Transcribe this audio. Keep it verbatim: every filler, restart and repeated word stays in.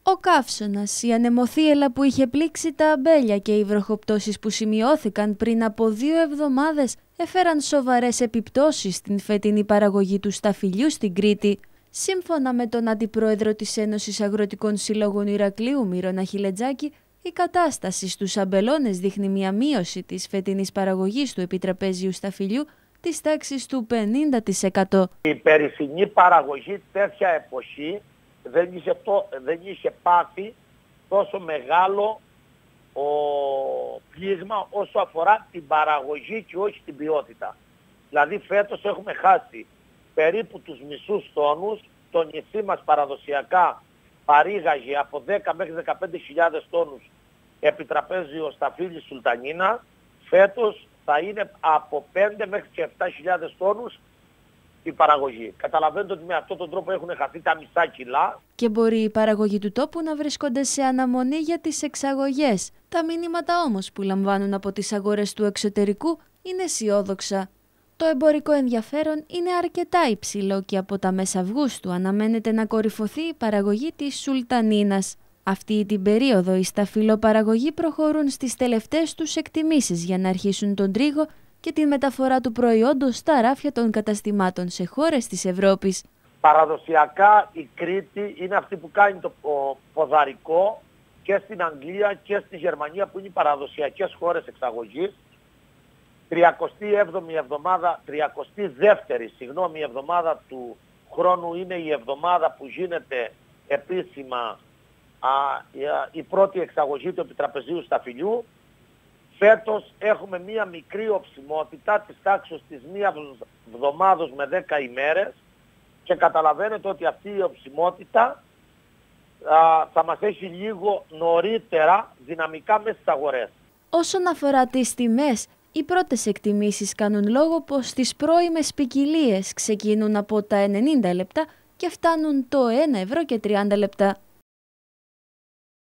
Ο καύσωνας, η ανεμοθύελλα που είχε πλήξει τα αμπέλια και οι βροχοπτώσεις που σημειώθηκαν πριν από δύο εβδομάδες έφεραν σοβαρές επιπτώσεις στην φετινή παραγωγή του σταφυλιού στην Κρήτη. Σύμφωνα με τον Αντιπρόεδρο της Ένωσης Αγροτικών Συλλόγων Ηρακλείου, Μύρονα Χιλετζάκη, η κατάσταση στους αμπελώνες δείχνει μια μείωση της φετινής παραγωγής του επιτραπέζιου σταφυλιού της τάξης του πενήντα τοις εκατό. Η περσινή παραγωγή τέτοια εποχή δεν είχε, το, δεν είχε πάθει τόσο μεγάλο ο πλήγμα όσο αφορά την παραγωγή και όχι την ποιότητα. Δηλαδή φέτος έχουμε χάσει περίπου τους μισούς τόνους. Το νησί μας παραδοσιακά παρήγαγε από δέκα μέχρι δεκαπέντε χιλιάδες τόνους επιτραπέζιο σταφύλι σουλτανίνα. Φέτος θα είναι από πέντε μέχρι και επτά χιλιάδες τόνους η παραγωγή. Καταλαβαίνετε ότι με αυτόν τον τρόπο έχουν χαθεί τα μισά κιλά. Και μπορεί οι παραγωγοί του τόπου να βρίσκονται σε αναμονή για τις εξαγωγές. Τα μηνύματα όμως που λαμβάνουν από τις αγορές του εξωτερικού είναι αισιόδοξα. Το εμπορικό ενδιαφέρον είναι αρκετά υψηλό και από τα μέσα Αυγούστου αναμένεται να κορυφωθεί η παραγωγή της σουλτανίνας. Αυτή την περίοδο οι σταφυλοπαραγωγοί προχωρούν στις τελευταίες τους εκτιμήσεις για να αρχίσουν τον τρίγο και τη μεταφορά του προϊόντος στα ράφια των καταστημάτων σε χώρες της Ευρώπης. Παραδοσιακά η Κρήτη είναι αυτή που κάνει το ποδαρικό και στην Αγγλία και στη Γερμανία που είναι οι παραδοσιακές χώρες εξαγωγής. τριαντάτη έβδομη εβδομάδα, τριαντάτη δεύτερη συγγνώμη, εβδομάδα του χρόνου είναι η εβδομάδα που γίνεται επίσημα α, η, η πρώτη εξαγωγή του επιτραπεζίου σταφυλιού. Φέτος έχουμε μία μικρή οψιμότητα της τάξης της μία εβδομάδος με δέκα ημέρες και καταλαβαίνετε ότι αυτή η οψιμότητα α, θα μας έχει λίγο νωρίτερα δυναμικά μέσα στις αγορές. Όσον αφορά τις τιμές, οι πρώτες εκτιμήσεις κάνουν λόγο πως τις πρώιμες ποικιλίες ξεκινούν από τα ενενήντα λεπτά και φτάνουν το ένα ευρώ και τριάντα λεπτά.